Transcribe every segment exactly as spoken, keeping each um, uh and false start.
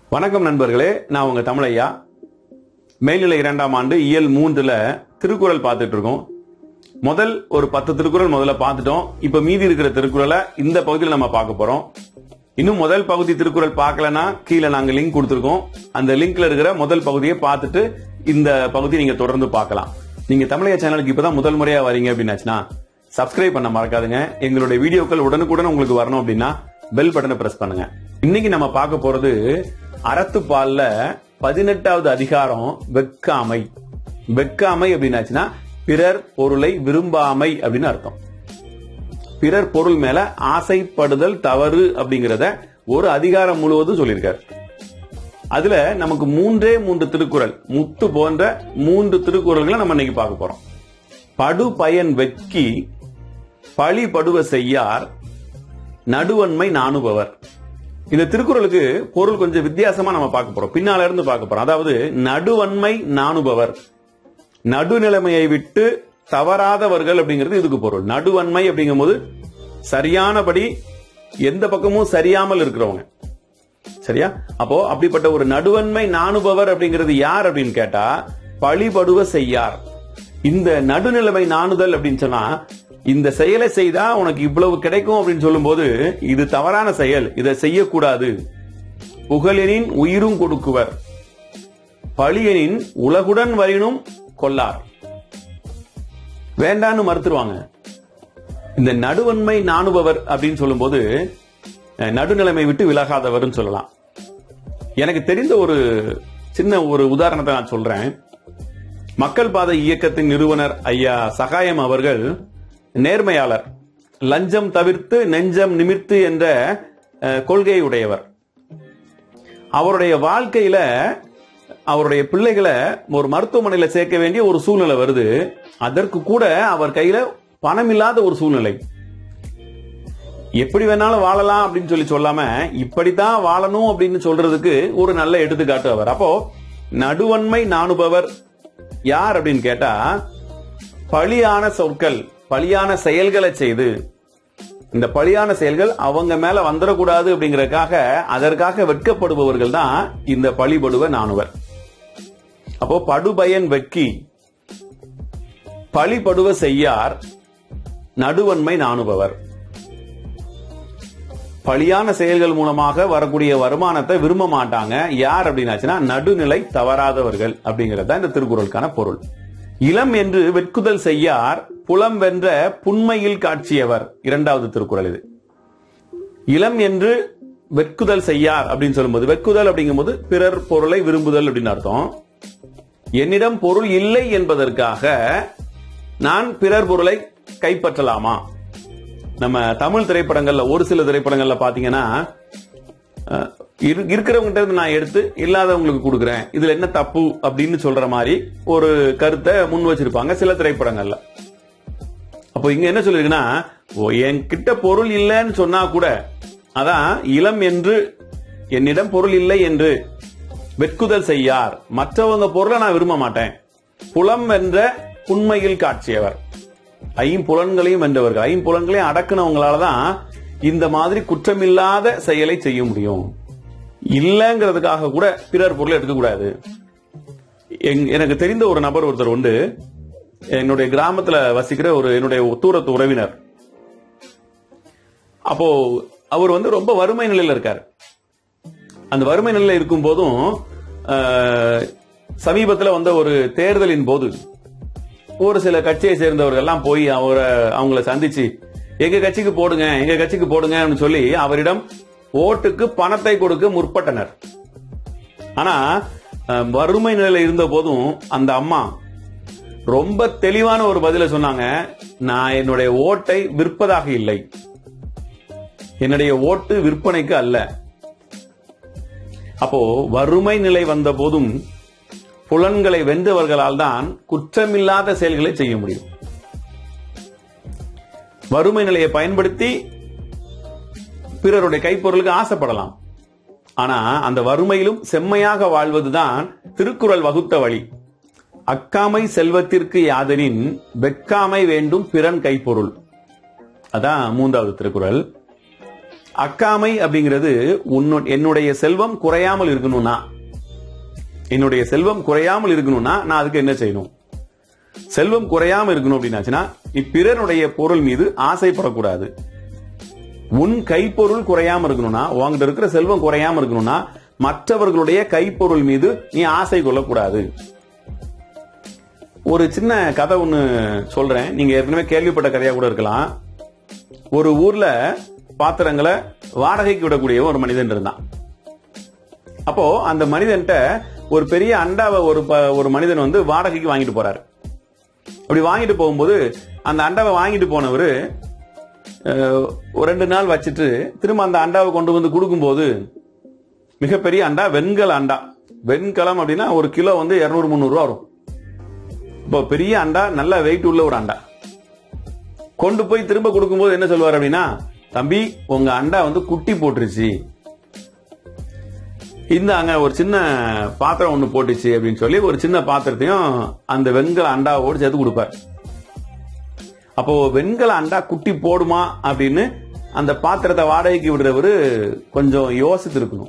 வணக்கம் நண்பர்களே, நான் உங்க தமிழையா. மேல்நிலை இரண்டாம் ஆண்டு இயல் மூன்றுல திருக்குறள் பார்த்துட்டு இருக்கோம். முதல் ஒரு பத்து திருக்குறள் முதல்ல பார்த்துட்டோம். இப்ப மீதி இருக்கிற திருக்குறளை இந்த பகுதியில் நம்ம பார்க்க போறோம். இன்னும் முதல் பகுதி திருக்குறள் பார்க்கலன்னா கீழே நாங்க லிங்க் கொடுத்திருக்கோம். அந்த லிங்க்ல இருக்கிற முதல் பகுதியை பார்த்துட்டு இந்த பகுதியை நீங்க தொடர்ந்து பார்க்கலாம். நீங்க தமிழையா சேனலுக்கு இப்பதான் முதல் முறையா வரீங்க அப்படின்னாச்சுன்னா சப்ஸ்கிரைப் பண்ண மறக்காதுங்க. எங்களுடைய வீடியோக்கள் உடனுக்குடன் உங்களுக்கு வரணும் அப்படின்னா பெல் பட்டனை பிரஸ் பண்ணுங்க. இன்னைக்கு நம்ம பார்க்க போறது அறத்துப்பால்ல பதினெட்டாவது அதிகாரம் வெட்காமை. வெட்காமை அப்படின்னாச்சுன்னா பிறர் பொருளை விரும்பாமை அப்படின்னு அர்த்தம். பிறர் பொருள் மேல ஆசைப்படுதல் தவறு அப்படிங்கறத ஒரு அதிகாரம் முழுவதும் சொல்லியிருக்காரு. அதுல நமக்கு மூன்றே மூன்று திருக்குறள், முத்து போன்ற மூன்று திருக்குறள்களை நம்ம இன்னைக்கு பார்க்க போறோம். படு பயன் வெட்கி பழி படுவ செய்யார் நடுவன்மை நாணுபவர். இந்த திருக்குறளுக்கு பொருள் கொஞ்சம் வித்தியாசமா நம்ம பார்க்க போறோம். பின்னால இருந்து பார்க்க போறோம். அதாவது நடுவன்மை நாணுபவர், நடுநிலைமையை விட்டு தவறாதவர்கள் அப்படிங்கிறது இதுக்கு பொருள். நடுவன்மை அப்படிங்கும் போது சரியானபடி எந்த பக்கமும் சரியாமல் இருக்கிறவங்க, சரியா? அப்போ அப்படிப்பட்ட ஒரு நடுவன்மை நாணுபவர் அப்படிங்கிறது யார் அப்படின்னு கேட்டா பழிபடுவ செய்யார். இந்த நடுநிலைமை நாணுதல் அப்படின்னு சொன்னா இந்த செயலை செய்தா உனக்கு இவ்வளவு கிடைக்கும் அப்படின்னு சொல்லும் போது இது தவறான செயல், இதை செய்யக்கூடாது. புகழெனின் உயிரும் கொடுக்குவர், பழியெனின் உலகுடன் வரினும் கொல்லார். வேண்டான்னு மறுத்துருவாங்க. இந்த நடுவன்மை நாணுபவர் அப்படின்னு சொல்லும் போது நடுநிலைமை விட்டு விலகாதவர் சொல்லலாம். எனக்கு தெரிந்த ஒரு சின்ன ஒரு உதாரணத்தை நான் சொல்றேன். மக்கள் பாதை இயக்கத்தின் நிறுவனர் ஐயா சகாயம் அவர்கள் நேர்மையாளர், லஞ்சம் தவிர்த்து நெஞ்சம் நிமிர்த்து என்ற கொள்கையை உடையவர். அவருடைய வாழ்க்கையில அவருடைய பிள்ளைகளை ஒரு மருத்துவமனையில சேர்க்க வேண்டிய ஒரு சூழ்நிலை வருது. அதற்கு கூட அவர் கையில பணம் இல்லாத ஒரு சூழ்நிலை. எப்படி வேணாலும் வாழலாம் அப்படின்னு சொல்லி சொல்லாம இப்படித்தான் வாழணும் அப்படின்னு சொல்றதுக்கு ஒரு நல்ல எடுத்துக்காட்டு அவர். அப்போ நடுவன்மை நாணுபவர் யார் அப்படின்னு கேட்டா பழியான சொற்கள், பழியான செயல்களை செய்து, இந்த பழியான செயல்கள் அவங்க மேல வந்துடக்கூடாது அப்படிங்கறதுக்காக அதற்காக வெட்கப்படுபவர்கள் தான் இந்த பழிபடுவ நாணுவர். அப்போ படுபயன் வெட்கி பழிபடுவ செய்யார் நடுவன்மை நாணுபவர். பழியான செயல்கள் மூலமாக வரக்கூடிய வருமானத்தை விரும்ப மாட்டாங்க. யார் அப்படின்னாச்சுன்னா நடுநிலை தவறாதவர்கள் அப்படிங்கறது இந்த திருக்குறளுக்கான பொருள். இளம் என்று வெட்குதல் செய்யார் புலம் வென்ற புண்மையில் காட்சியவர். இரண்டாவது திருக்குறள் இது. இளம் என்று வெட்குதல் செய்யார் அப்படின்னு சொல்லும்போது, வெட்குதல் அப்படிங்கும் போது பிறர் பொருளை விரும்புதல் அப்படின்னு அர்த்தம். என்னிடம் பொருள் இல்லை என்பதற்காக நான் பிறர் பொருளை கைப்பற்றலாமா? நம்ம தமிழ் திரைப்படங்கள்ல ஒரு சில திரைப்படங்கள்ல பாத்தீங்கன்னா இருக்கிறவங்கிட்ட இருந்து நான் எடுத்து இல்லாதவங்களுக்கு கொடுக்கிறேன், இதுல என்ன தப்பு அப்படின்னு சொல்ற மாதிரி ஒரு கருத்தை முன் வச்சிருப்பாங்க சில திரைப்படங்கள்ல. அப்போ இங்க என்ன சொல்லிருக்குன்னா, என்கிட்ட பொருள் இல்லைன்னு சொன்னா கூட அதான் இளம் என்று என்னிடம் பொருள் இல்லை என்று வெட்குதல் செய்யார், மற்றவங்க பொருளை நான் விரும்ப மாட்டேன். புலம் என்ற புண்மையில் காட்சியவர், ஐம்புலன்களையும் வென்றவர்கள், ஐம்புலன்களையும் அடக்குனவங்களாலதான் இந்த மாதிரி குற்றமில்லாத செயலை செய்ய முடியும். இல்லங்கிறதுக்காக கூட பிறர் பொருளை எடுக்கக்கூடாது. எனக்கு தெரிந்த ஒரு நபர் ஒருத்தர் உண்டு. என்னுடைய கிராமத்துல வசிக்கிற ஒரு என்னுடைய தூரத்து உறவினர். அப்போ அவர் வந்து ரொம்ப வறுமை நிலையில இருக்காரு. அந்த வறுமை நிலையில இருக்கும் போதும் சமீபத்தில் வந்த ஒரு தேர்தலின் போது ஒரு சில கட்சியை சேர்ந்தவர்கள் எல்லாம் போய் அவரை அவங்கள சந்திச்சு எங்க கட்சிக்கு போடுங்க, எங்க கட்சிக்கு போடுங்க சொல்லி அவரிடம் ஓட்டுக்கு பணத்தை கொடுக்க முற்பட்டனர். ஆனா வறுமை நிலையில இருந்த போதும் அந்த அம்மா ரொம்ப தெளிவான ஒரு பதில சொன்னாங்க. நான் என்னுடைய ஓட்டை விற்பதாக இல்லை, என்னுடைய ஓட்டு விற்பனைக்கு அல்ல. அப்போ வறுமை நிலை வந்த போதும் புலன்களை வென்றவர்களால் தான் குற்றமில்லாத செயல்களை செய்ய முடியும். வறுமை நிலையை பயன்படுத்தி பிறருடைய கைப்பொருளுக்கு ஆசைப்படலாம். ஆனா அந்த வறுமையிலும் செம்மையாக வாழ்வதுதான் திருக்குறள் வகுத்த வழி. அக்காமை செல்வத்திற்கு யாதெனின் வெட்காமை வேண்டும் பிறன் கைப்பொருள். அதான் மூன்றாவது திருக்குறள். அக்காமை அப்படிங்கிறது என்னுடைய செல்வம் குறையாமல் இருக்கணும்னா என்னுடைய செல்வம் குறையாமல் இருக்கணும்னா நான் அதுக்கு என்ன செய்யணும்? செல்வம் குறையாம இருக்கணும் அப்படின்னாச்சுன்னா பிறனுடைய பொருள் மீது ஆசைப்படக்கூடாது. உன் கைப்பொருள் குறையாம இருக்கணும்னா, உங்ககிட்ட இருக்கிற செல்வம் குறையாம இருக்கணும்னா மற்றவர்களுடைய கைப்பொருள் மீது நீ ஆசை கொள்ளக்கூடாது. ஒரு சின்ன கதை ஒண்ணு சொல்றேன், நீங்க ஏற்கனவே கேள்விப்பட்ட கதையா கூட இருக்கலாம். ஒரு ஊர்ல பாத்திரங்களை வாடகைக்கு விடக்கூடிய ஒரு மனிதன் இருந்தான். அப்போ அந்த மனிதன்ட்ட ஒரு பெரிய அண்டாவை ஒரு ஒரு மனிதன் வந்து வாடகைக்கு வாங்கிட்டு போறாரு. அப்படி வாங்கிட்டு போகும்போது அந்த அண்டாவை வாங்கிட்டு போனவர் ஒரு ரெண்டு நாள் வச்சுட்டு திரும்ப அந்த அண்டாவை கொண்டு வந்து கொடுக்கும்போது, மிகப்பெரிய அண்டா, வெண்கல அண்டா. வெண்கலம் அப்படின்னா ஒரு கிலோ வந்து இருநூறு முந்நூறு ரூபா வரும். இப்போ பெரிய அண்டா, நல்ல வெயிட் உள்ள ஒரு அண்டா கொண்டு போய் திரும்ப கொடுக்கும்போது என்ன சொல்லுவார் அப்படின்னா, தம்பி உங்க அண்டா வந்து குட்டி போட்டுருச்சு, இந்த அங்க ஒரு சின்ன பாத்திரம் ஒண்ணு போட்டுச்சு அப்படின்னு சொல்லி ஒரு சின்ன பாத்திரத்தையும் அந்த வெண்கல அண்டாவோடு சேர்த்து கொடுப்பார். அப்போ வெண்கல அண்டா குட்டி போடுமா அப்படின்னு அந்த பாத்திரத்தை வாடகைக்கு விடுறவரு கொஞ்சம் யோசித்து இருக்கணும்.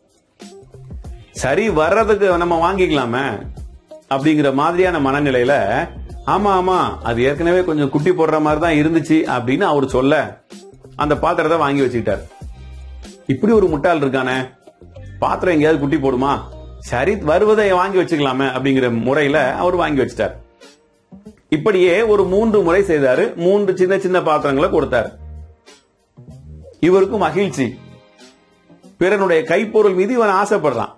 சரி வர்றதுக்கு நம்ம வாங்கிக்கலாமே அப்படிங்கிற மாதிரியான மனநிலையில, ஆமா ஆமா அது ஏற்கனவே கொஞ்சம் குட்டி போடுற மாதிரி தான் இருந்துச்சு அப்படின்னு அவர் சொல்ல அந்த பாத்திரத்தை வாங்கி வச்சுக்கிட்டார். இப்படி ஒரு முட்டாள் இருக்கானே, பாத்திரம் எங்கேயாவது குட்டி போடுமா, சரி வருவதை வாங்கி வச்சுக்கலாமே அப்படிங்கிற முறையில அவர் வாங்கி வச்சிட்டார். இப்படியே ஒரு மூன்று முறை செய்தாரு. மூன்று சின்ன சின்ன பாத்திரங்களை கொடுத்தாரு. இவருக்கு மகிழ்ச்சி, பிறனுடைய கைப்பொருள் மீது இவன் ஆசைப்படுறான்.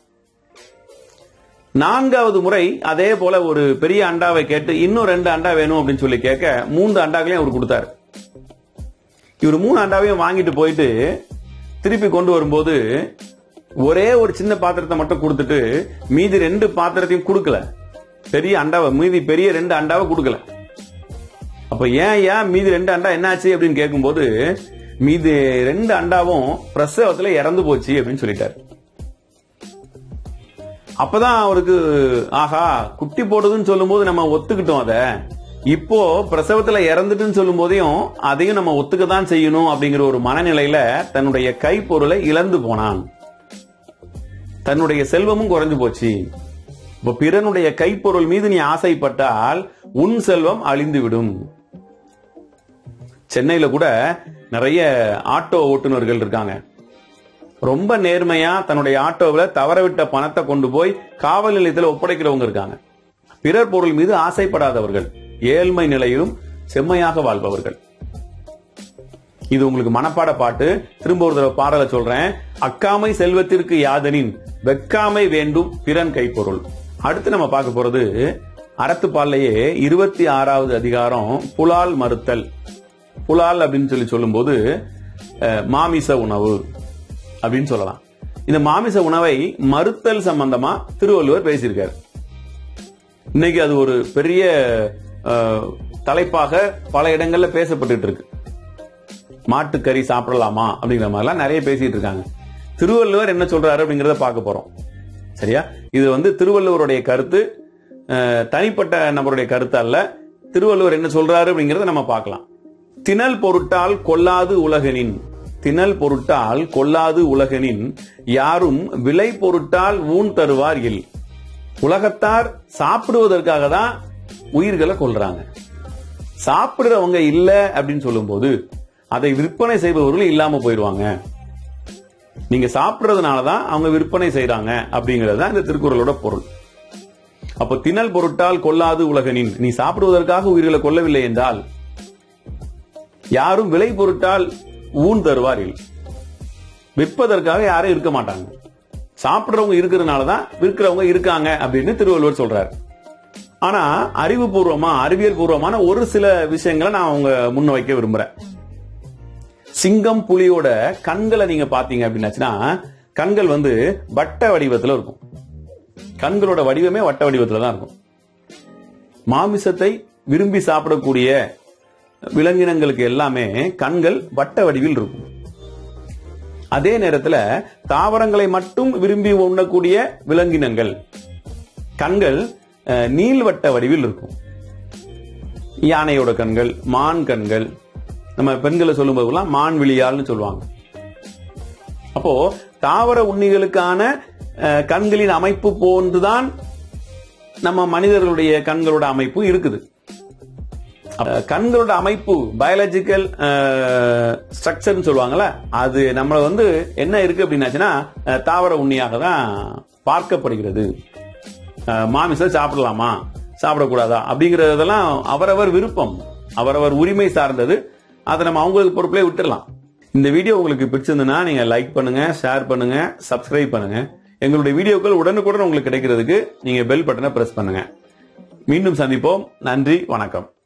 நான்காவது முறை அதே போல ஒரு பெரிய அண்டாவை கேட்டு இன்னும் ரெண்டு அண்டா வேணும் அப்படின்னு சொல்லி கேட்க மூன்று அண்டாக்களையும் அவர் கொடுத்தாரு. இவர் மூணு அண்டாவையும் வாங்கிட்டு போயிட்டு திருப்பி கொண்டு வரும்போது ஒரே ஒரு சின்ன பாத்திரத்தை மட்டும் கொடுத்துட்டு மீதி ரெண்டு பாத்திரத்தையும் கொடுக்கல. பெரிய அண்டாவை, மீதி பெரிய ரெண்டு அண்டாவை கொடுக்கல. அப்ப ஏன் ஏன் மீதி ரெண்டு அண்டா என்னாச்சு அப்படின்னு கேட்கும்போது, மீதி ரெண்டு அண்டாவும் பிரசவத்துல இறந்து போச்சு அப்படின்னு சொல்லிட்டாரு. அப்பதான் அவருக்கு ஆஹா, குட்டி போடுதுன்னு சொல்லும் போது நம்ம ஒத்துக்கிட்டோம், அத இப்போ பிரசவத்துல இறந்துட்டுன்னு சொல்லும் போதையும் அதையும் நம்ம ஒத்துக்கதான் செய்யணும் அப்படிங்கிற ஒரு மனநிலையில தன்னுடைய கைப்பொருளை இழந்து போனான். தன்னுடைய செல்வமும் குறைஞ்சு போச்சு. இப்ப பிறனுடைய கைப்பொருள் மீது நீ ஆசைப்பட்டால் உன் செல்வம் அழிந்து விடும். சென்னையில கூட நிறைய ஆட்டோ ஓட்டுநர்கள் இருக்காங்க. ரொம்ப நேர்மையா தன்னுடைய ஆட்டோவில் தவறவிட்ட பணத்தை கொண்டு போய் காவல் நிலையத்தில் ஒப்படைக்கிறவங்க இருக்காங்க. பிறர் பொருள் மீது ஆசைப்படாதவர்கள், ஏழ்மை நிலையிலும் செம்மையாக வாழ்பவர்கள். இது உங்களுக்கு மனப்பாட பாட்டு. திரும்ப ஒரு தடவை பாடல சொல்றேன். அக்காமை செல்வத்திற்கு யாதனின் வெக்காமை வேண்டும் பிறன் கைப்பொருள். அடுத்து நம்ம பார்க்க போறது அறத்துப்பாலையே இருபத்தி ஆறாவது அதிகாரம், புலால் மறுத்தல். புலால் அப்படின்னு சொல்லி சொல்லும் போது மாமிச உணவு அப்படின்னு சொல்லலாம். இந்த மாமிச உணவை மறுத்தல் சம்பந்தமா திருவள்ளுவர் பேசியிருக்காரு. இன்னைக்கு அது ஒரு பெரிய தலைப்பாக பல இடங்கள்ல பேசப்பட்டு இருக்கு. மாட்டுக்கறி சாப்பிடலாமா அப்படிங்கிற மாதிரிலாம் நிறைய பேசிட்டு இருக்காங்க. திருவள்ளுவர் என்ன சொல்றாரு அப்படிங்கறத பார்க்க போறோம். சரியா? இது வந்து திருவள்ளுவருடைய கருத்து, தனிப்பட்ட நபருடைய கருத்து அல்ல. திருவள்ளுவர் என்ன சொல்றாரு அப்படிங்கறத நம்ம பார்க்கலாம். திணல் பொருட்டால் கொல்லாது உலகனின், திணல் பொருட்டால் கொல்லாது உலகனின் யாரும் விலை பொருட்டால் ஊன் தருவார் இல். உலகத்தார் சாப்பிடுவதற்காக தான் உயிர்களை கொல்றாங்க. சாப்பிடுறவங்க இல்ல அப்படின்னு சொல்லும் போது அதை விற்பனை செய்பவர்கள் இல்லாம போயிடுவாங்க. நீங்க சாப்பிடுறதுனாலதான் அவங்க விற்பனை செய்யறாங்க அப்படிங்கிறது தான் இந்த திருக்குறளோட பொருள். அப்ப திணல் பொருட்டால் கொல்லாது உலகனின், நீ சாப்பிடுவதற்காக உயிர்களை கொல்லவில்லை என்றால் யாரும் விலை பொருட்டால் ஊன் தருவாரில், விற்பதற்காக யாரும் இருக்க மாட்டாங்க. சாப்பிடுறவங்க இருக்கிறதுனாலதான் விற்கிறவங்க இருக்காங்க அப்படின்னு திருவள்ளுவர் சொல்றாரு. ஆனா அறிவுபூர்வமா, அறிவியல் பூர்வமான ஒரு சில விஷயங்களை நான் அவங்க முன்ன வைக்க விரும்புறேன். சிங்கம் புலியோட கண்களை நீங்க பாத்தீங்க அப்படின்னாச்சுன்னா, கண்கள் வந்து வட்ட வடிவத்துல இருக்கும். கண்களோட வடிவமே வட்ட வடிவத்துல தான் இருக்கும். மாமிசத்தை விரும்பி சாப்பிடக்கூடிய விலங்கினங்களுக்கு எல்லாமே கண்கள் வட்ட வடிவில் இருக்கும். அதே நேரத்தில் தாவரங்களை மட்டும் விரும்பி உண்ணக்கூடிய விலங்கினங்கள் கண்கள் நீள்வட்ட வடிவில் இருக்கும். யானையோட கண்கள், மான் கண்கள், நம்ம பெண்களை சொல்லும் போதெல்லாம் மான் விழியால்னு சொல்லுவாங்க. அப்போ தாவர உண்ணிகளுக்கான கண்களின் அமைப்பு போன்றுதான் நம்ம மனிதர்களுடைய கண்களோட அமைப்பு இருக்குது. கண்களோட அமைப்பு பயாலஜிக்கல் ஸ்ட்ரக்சர் சொல்லுவாங்கல்ல, அது நம்மள வந்து என்ன இருக்கு அப்படின்னாச்சுன்னா தாவர உண்ணியாக தான் பார்க்கப்படுகிறது. மாமிசம் சாப்பிடலாமா சாப்பிடக்கூடாதா அப்படிங்கறதெல்லாம் அவரவர் விருப்பம், அவரவர் உரிமை சார்ந்தது. அதை நம்ம அவங்களுக்கு பொறுப்பிலே விட்டுடலாம். இந்த வீடியோ உங்களுக்கு பிடிச்சிருந்ததுன்னா நீங்க லைக் பண்ணுங்க, ஷேர் பண்ணுங்க, சப்ஸ்கிரைப் பண்ணுங்க. எங்களுடைய வீடியோக்கள் உடனுக்குடன் உங்களுக்கு கிடைக்கிறதுக்கு நீங்க பெல் பட்டனை பிரஸ் பண்ணுங்க. மீண்டும் சந்திப்போம். நன்றி, வணக்கம்.